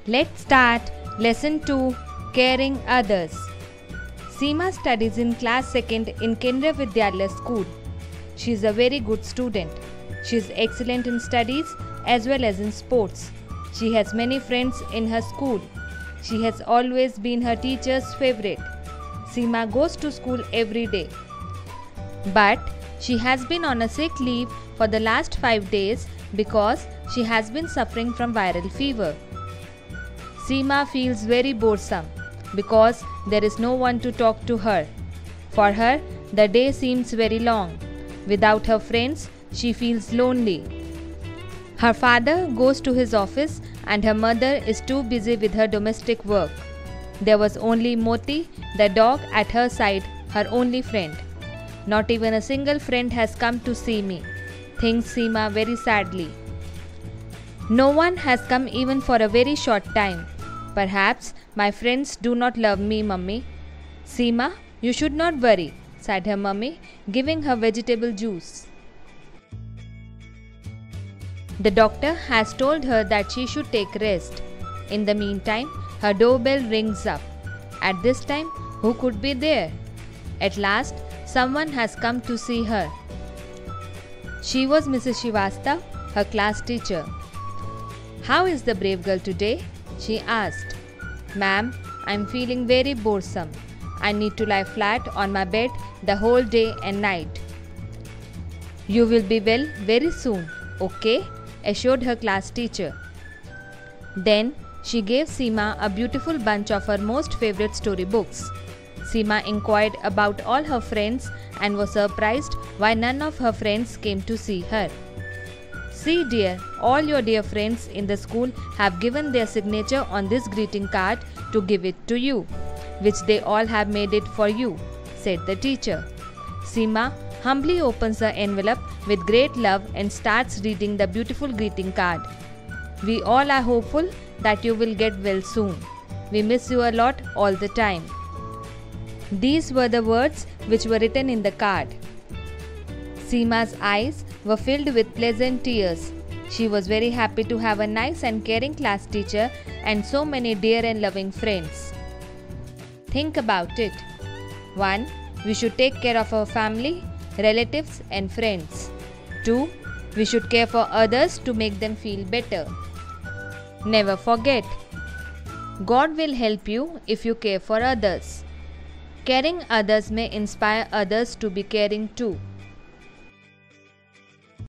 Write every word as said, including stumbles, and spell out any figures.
Let's start Lesson two, Caring Others. Seema studies in class second in Kendra Vidyalaya school. She is a very good student. She is excellent in studies as well as in sports. She has many friends in her school. She has always been her teacher's favorite. Seema goes to school every day. But she has been on a sick leave for the last five days because she has been suffering from viral fever. Seema feels very boresome because there is no one to talk to her. For her, the day seems very long. Without her friends, she feels lonely. Her father goes to his office and her mother is too busy with her domestic work. There was only Moti, the dog, at her side, her only friend. Not even a single friend has come to see me, thinks Seema very sadly. No one has come even for a very short time. Perhaps my friends do not love me, mummy. Seema, you should not worry, said her mummy, giving her vegetable juice. The doctor has told her that she should take rest. In the meantime, her doorbell rings up. At this time, who could be there? At last, someone has come to see her. She was Missus Srivastava, her class teacher. How is the brave girl today? She asked. Ma'am, I am feeling very boresome. I need to lie flat on my bed the whole day and night. You will be well very soon, okay? Assured her class teacher. Then she gave Seema a beautiful bunch of her most favorite storybooks. Seema inquired about all her friends and was surprised why none of her friends came to see her. See dear, all your dear friends in the school have given their signature on this greeting card to give it to you, which they all have made it for you, said the teacher. Seema humbly opens the envelope with great love and starts reading the beautiful greeting card. We all are hopeful that you will get well soon. We miss you a lot all the time. These were the words which were written in the card. Seema's eyes were filled with pleasant tears. She was very happy to have a nice and caring class teacher and so many dear and loving friends. Think about it. one. We should take care of our family, relatives and friends. two. We should care for others to make them feel better. Never forget, God will help you if you care for others. Caring others may inspire others to be caring too.